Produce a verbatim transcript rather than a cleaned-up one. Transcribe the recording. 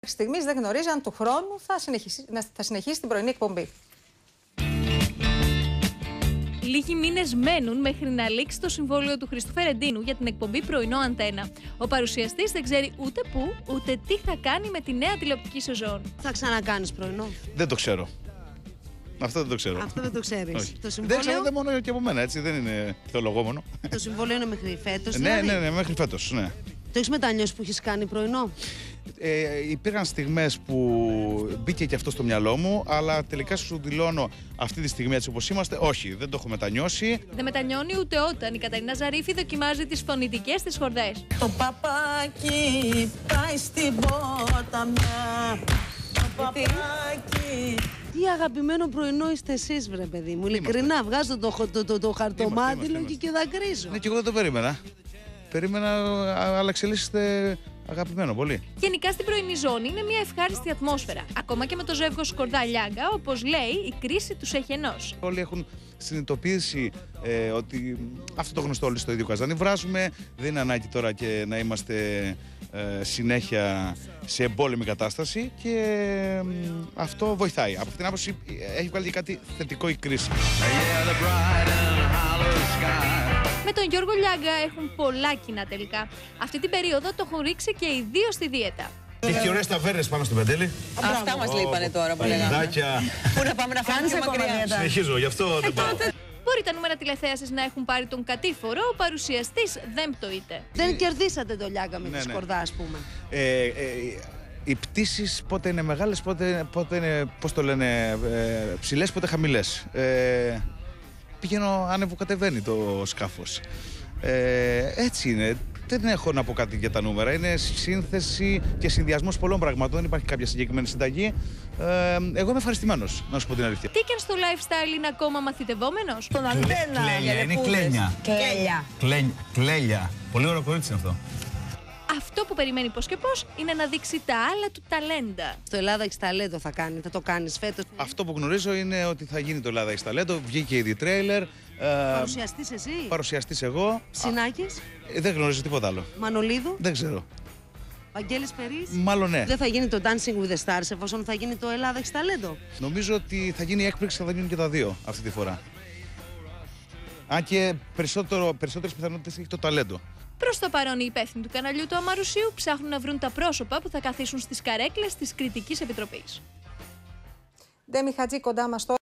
στιγμής δεν γνωρίζει αν του χρόνου θα συνεχίσει, θα συνεχίσει την πρωινή εκπομπή. Λίγοι μήνες μένουν μέχρι να λήξει το συμβόλαιο του Χριστού Φερεντίνου για την εκπομπή Πρωινό Αντένα. Ο παρουσιαστής δεν ξέρει ούτε πού, ούτε τι θα κάνει με τη νέα τηλεοπτική σεζόν. Θα ξανακάνεις πρωινό? Δεν το ξέρω. Αυτό δεν το ξέρω. Αυτό δεν το ξέρεις. Το συμβόλαιο... Δεν ξέρετε μόνο και από μένα, έτσι. Δεν είναι θεολογόμονο. Το συμβόλαιο είναι μέχρι φέτος, ναι, δηλαδή. ναι, ναι, μέχρι φέτος, ναι. Το έχεις μετανιώσει που έχεις κάνει πρωινό? Ε, υπήρχαν στιγμές που μπήκε και αυτό στο μυαλό μου, αλλά τελικά σου δηλώνω αυτή τη στιγμή, έτσι όπως είμαστε, όχι, δεν το έχω μετανιώσει. Δεν μετανιώνει ούτε όταν η Καταρίνα Ζαρίφη δοκιμάζει τις φωνητικές της χορδές. Το παπάκι πάει στην ποταμιά. Το παπάκι. Τι αγαπημένο πρωινό είστε εσείς, βρε παιδί μου. Ειλικρινά, βγάζω το, το, το, το, το χαρτομάτιλο και, και δακρύζω. Ναι, και εγώ δεν το περίμενα. Περίμενα, αλλά εξελίσσεται αγαπημένο πολύ. Γενικά στην πρωινή ζώνη είναι μια ευχάριστη ατμόσφαιρα. Ακόμα και με το ζεύγος Σκορδά Λιάγκα, όπως λέει, η κρίση τους έχει ενώσει. Όλοι έχουν συνειδητοποιήσει ε, ότι αυτό το γνωστό, όλοι στο ίδιο καζάνι βράζουμε. Δεν είναι ανάγκη τώρα και να είμαστε ε, συνέχεια σε εμπόλεμη κατάσταση και ε, αυτό βοηθάει. Από αυτήν την άποψη έχει βγάλει και κάτι θετικό η κρίση. Με τον Γιώργο Λιάγκα έχουν πολλά κοινά τελικά. Αυτή την περίοδο το έχουν ρίξει και οι δύο στη δίαιτα. Έχει ωραίες ταβέρνες πάνω στο Πεντέλη. Αυτά μας λείπανε τώρα που λέγαμε. Πού να πάμε να φάμε πιο μακριά. Συνεχίζω, γι' αυτό δεν πάω. Μπορεί τα νούμερα τηλεθέασης να έχουν πάρει τον κατήφορο, ο παρουσιαστής δεν πτωείται. Δεν κερδίσατε το Λιάγκα με ναι, τη ναι. Σκορδά, ας πούμε. Ε, ε, οι πτήσεις πότε είναι μεγάλες, πότε, πότε είναι, πώς το λένε, ε, ψηλές, πότε χαμηλές. Ε, πηγαίνω, ανεβοκατεβαίνει το σκάφος. Ε, έτσι είναι. Δεν έχω να πω κάτι για τα νούμερα. Είναι σύνθεση και συνδυασμός πολλών πραγμάτων. Δεν υπάρχει κάποια συγκεκριμένη συνταγή. Ε, εγώ είμαι ευχαριστημένος, να σου πω την αλήθεια. Τι και αν στο lifestyle είναι ακόμα μαθητευόμενος. Στον Αντένα. Κλέλια, είναι κλένια. Κλέλια. Κλένια. Κλέλια. Πολύ ωραίο κορίτσι είναι αυτό. Αυτό που περιμένει πώς και πώς είναι να δείξει τα άλλα του ταλέντα. Στο Ελλάδα έχεις ταλέντο, θα κάνει, θα το κάνεις φέτος. Αυτό που γνωρίζω είναι ότι θα γίνει το Ελλάδα Έχεις Ταλέντο. Βγήκε ήδη τρέιλερ. Ε, Παρουσιαστής εσύ. Παρουσιαστής εγώ. Συνάκης. Ε, δεν γνωρίζω τίποτα άλλο. Μανολίδου. Δεν ξέρω. Βαγγέλης Περής. Μάλλον ναι. Δεν θα γίνει το Dancing with the Stars εφόσον θα γίνει το Ελλάδα Έχεις Ταλέντο? Νομίζω ότι θα γίνει έκπληξη και θα γίνουν και τα δύο αυτή τη φορά. Αν και περισσότερο, περισσότερες πιθανότητες έχει το ταλέντο. Προς το παρόν οι υπεύθυνοι του καναλιού του Αμαρουσίου ψάχνουν να βρουν τα πρόσωπα που θα καθίσουν στις καρέκλες της Κριτικής Επιτροπής. Ντέμι Χατζή κοντά μας τώρα.